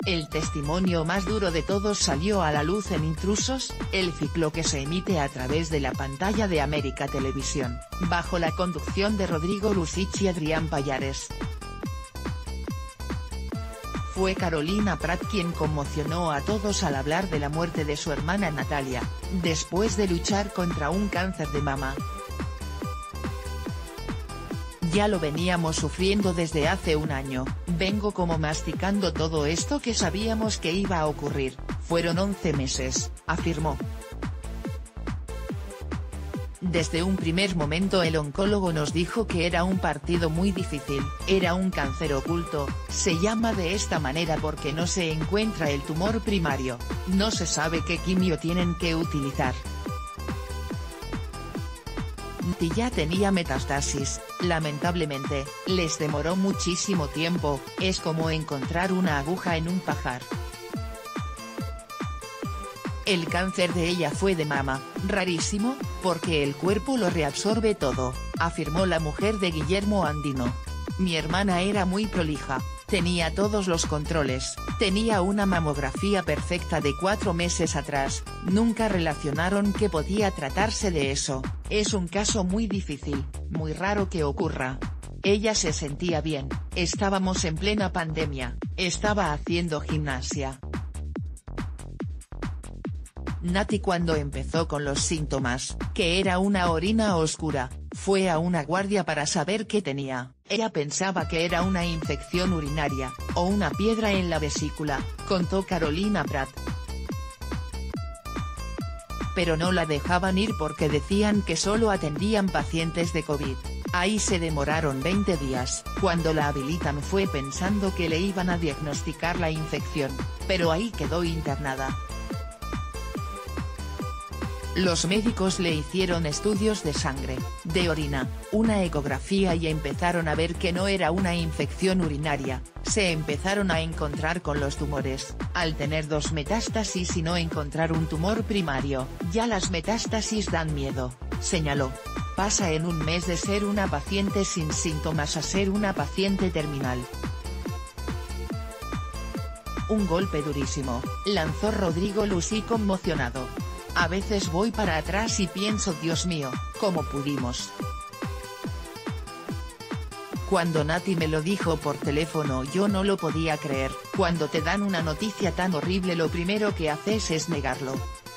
El testimonio más duro de todos salió a la luz en Intrusos, el ciclo que se emite a través de la pantalla de América Televisión, bajo la conducción de Rodrigo Lucich y Adrián Pallares. Fue Carolina Prat quien conmocionó a todos al hablar de la muerte de su hermana Natalia, después de luchar contra un cáncer de mama. Ya lo veníamos sufriendo desde hace un año, vengo como masticando todo esto que sabíamos que iba a ocurrir, fueron 11 meses, afirmó. Desde un primer momento el oncólogo nos dijo que era un partido muy difícil, era un cáncer oculto, se llama de esta manera porque no se encuentra el tumor primario, no se sabe qué quimio tienen que utilizar. Y ya tenía metástasis, lamentablemente, les demoró muchísimo tiempo, es como encontrar una aguja en un pajar. El cáncer de ella fue de mama, rarísimo, porque el cuerpo lo reabsorbe todo, afirmó la mujer de Guillermo Andino. Mi hermana era muy prolija, tenía todos los controles, tenía una mamografía perfecta de 4 meses atrás, nunca relacionaron que podía tratarse de eso, es un caso muy difícil, muy raro que ocurra. Ella se sentía bien, estábamos en plena pandemia, estaba haciendo gimnasia. Nati cuando empezó con los síntomas, que era una orina oscura, fue a una guardia para saber qué tenía, ella pensaba que era una infección urinaria, o una piedra en la vesícula, contó Carolina Prat. Pero no la dejaban ir porque decían que solo atendían pacientes de COVID, ahí se demoraron 20 días, cuando la habilitan fue pensando que le iban a diagnosticar la infección, pero ahí quedó internada. Los médicos le hicieron estudios de sangre, de orina, una ecografía y empezaron a ver que no era una infección urinaria, se empezaron a encontrar con los tumores, al tener 2 metástasis y no encontrar un tumor primario, ya las metástasis dan miedo, señaló. Pasa en un mes de ser una paciente sin síntomas a ser una paciente terminal. Un golpe durísimo, lanzó Rodrigo Lucich conmocionado. A veces voy para atrás y pienso Dios mío, ¿cómo pudimos? Cuando Nati me lo dijo por teléfono yo no lo podía creer, cuando te dan una noticia tan horrible lo primero que haces es negarlo.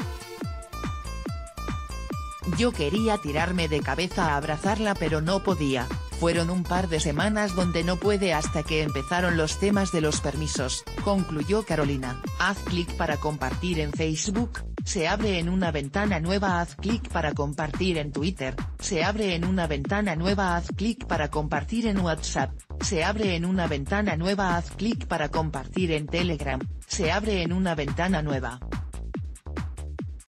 Yo quería tirarme de cabeza a abrazarla pero no podía, fueron un par de semanas donde no pude hasta que empezaron los temas de los permisos, concluyó Carolina. Haz clic para compartir en Facebook. Se abre en una ventana nueva. Haz clic para compartir en Twitter, se abre en una ventana nueva. Haz clic para compartir en WhatsApp, se abre en una ventana nueva. Haz clic para compartir en Telegram, se abre en una ventana nueva.